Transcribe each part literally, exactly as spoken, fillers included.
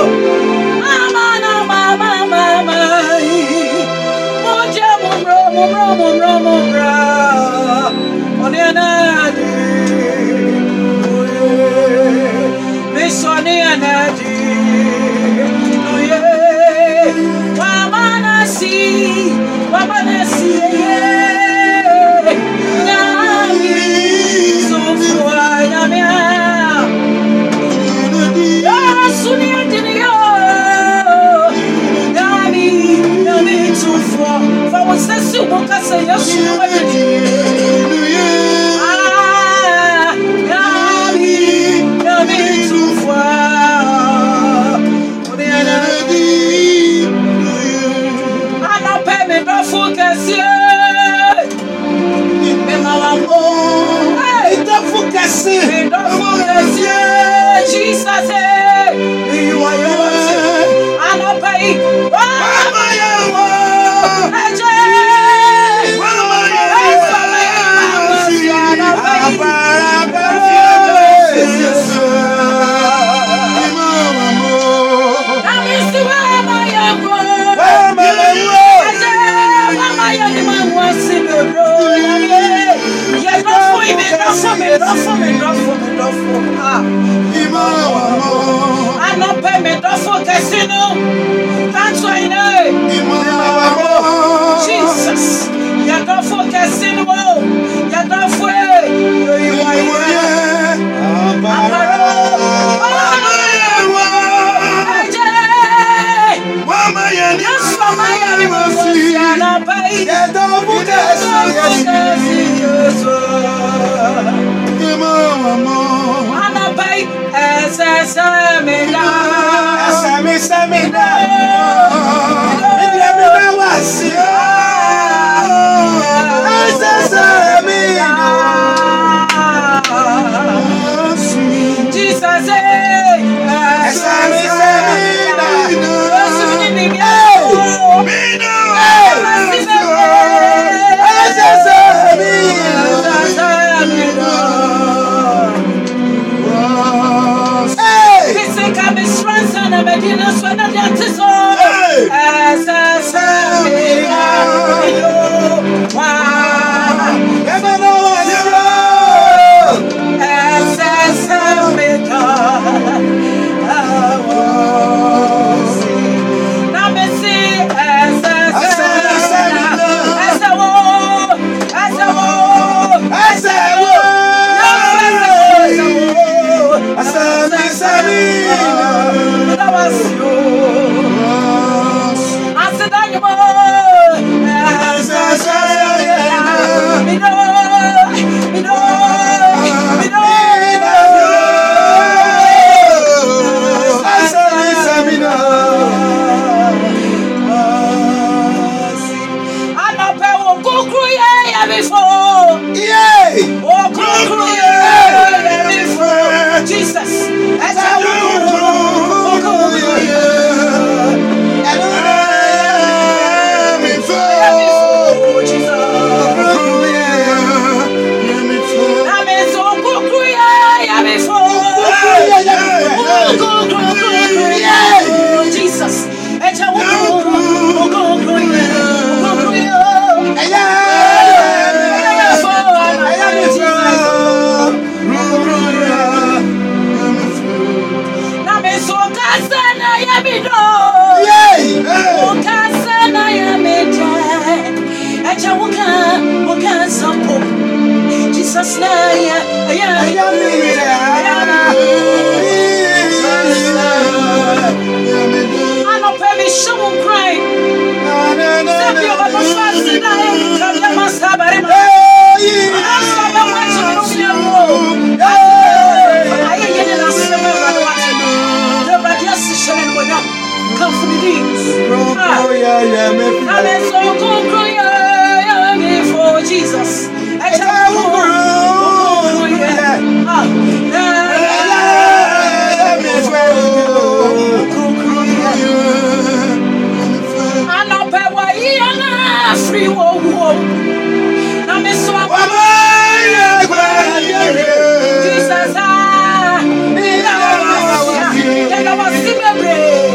Mama, mama, mama, mama. Moja mumro, mumro, mumro, mumra. Onianadi. Misonianadi. Oye. Wamanasi, wamanasi, yeah. Nyami, sofwa, nyamia. Jesus, you are yours. I'm a pay. I'm not paying for casino. That's why I know. Jesus, you're not for casino. You're not for you. Jesus, ah,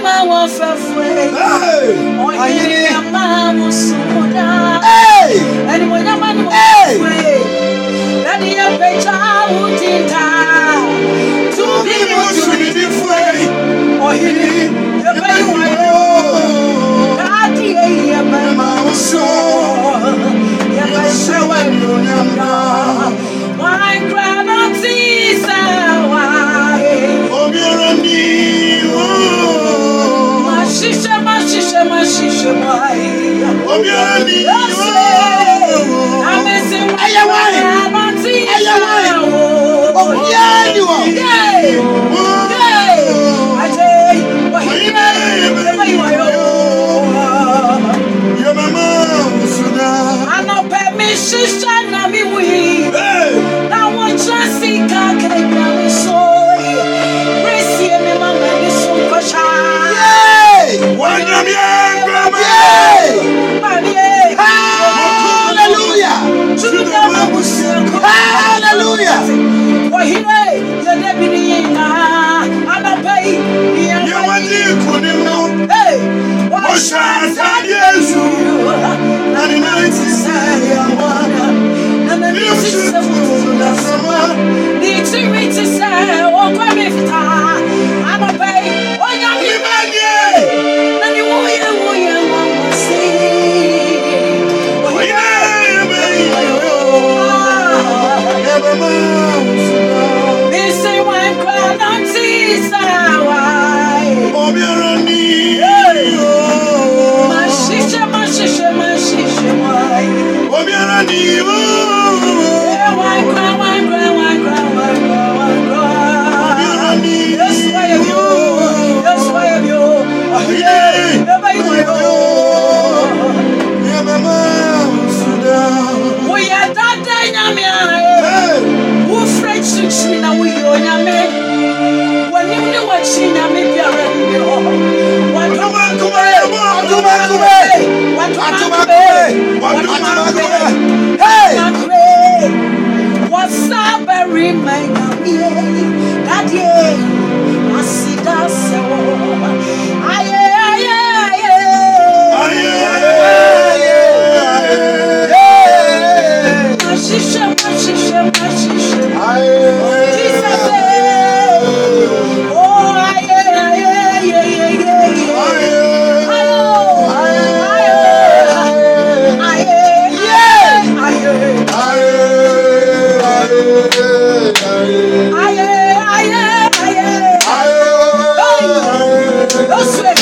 Mama was afraid. Oh, yeah, Mama was so down. And when your man was afraid, then he had a child in time. Two people to be afraid. Oh, he did. The baby, Daddy, yeah, Mama was so. Yeah, I saw when you're not. My grandma sees why. Oh, you're a new. Mashisha, mashisha, mashisha, why? Oh, you're a new. I'm missing my grandma sees why. Oh, yeah, you are. Yay! Yay! I say, what he made, you are. Your mama, Sudan. I know permission, I mean, we. Now, what you see, can't get me so. Racy and my mama is so much. Yay! One of your grandma. Yay! Hallelujah! Hallelujah! Why he may, you're deputy, I don't pay. You're my dear, couldn't know. Hey! What shall I tell you? And in ninety say, I want and the music is the summer. The experience is say, oh, come if I don't pay. Oh, young man, and you will, you will, you will see. Oh, yeah, never mind. They say, one crowd on seas, oh, you're a need. Mashisha, mashisha, mashisha, why? Oh, you're a need. Why cry, why cry, why cry, why cry, why cry? Oh, you're a need. Yes, why have you? Yes, why have you? Oh, yeah, never you know. Never mind, Sudan. We are that day, Yamia. Who French six me now, we are Yamia. When you knew what she Yamia, you're what come on, come on, come on, come on, what come on, what come on, hey, what's up, very man, that day, I see that so, aye, aye, aye, aye, mashisha, mashisha, mashisha, aye, Jesus, oh, aye, aye, aye, aye, aye, aye, aye, aye,